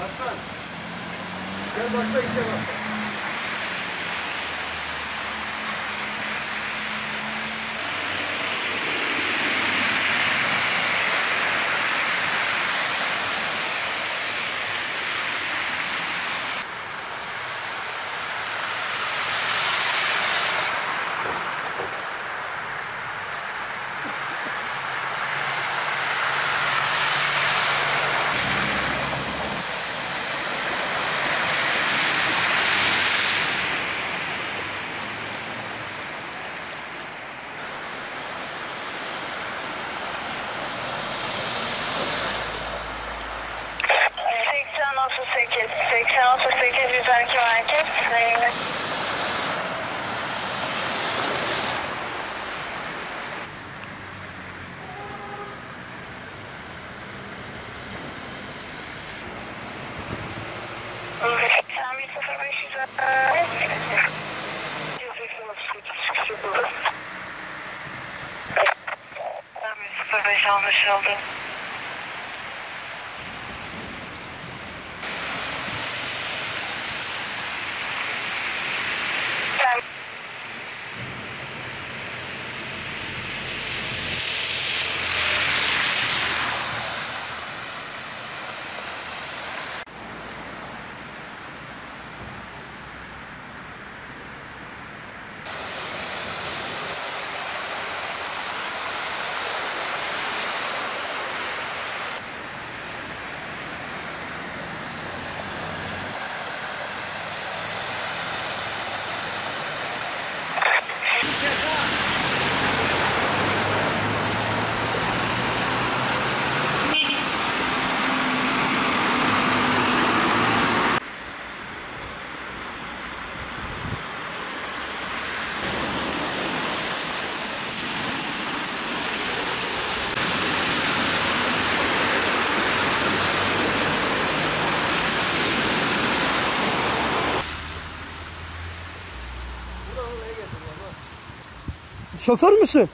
Aslan. Gel başla işe bak. Sekiz, 86-8 112 merkez. Sen 105 105 anlaşıldı. Şoför müsün?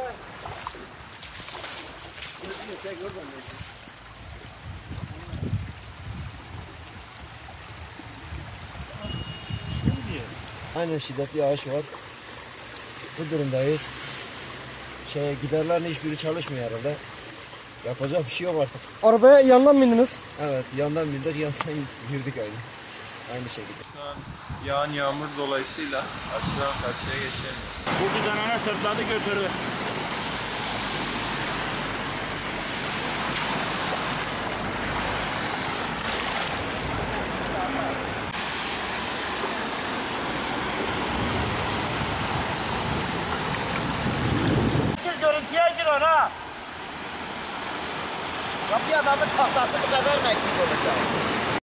Aynen şiddetli yağış var. Bu durumdayız. Giderlerin hiçbiri çalışmıyor herhalde. Yapacak bir şey yok artık. Arabaya yandan mı indiniz? Evet, yandan bindik, yandan yürüdük aynı şekilde. Şu an yağan yağmur dolayısıyla karşıdan karşıya geçemiyoruz. Bu düzenine sırtladı götürdü. Görüntüye gir ona. Ya bir adamın tahtası bu kadar mı eksik olacak?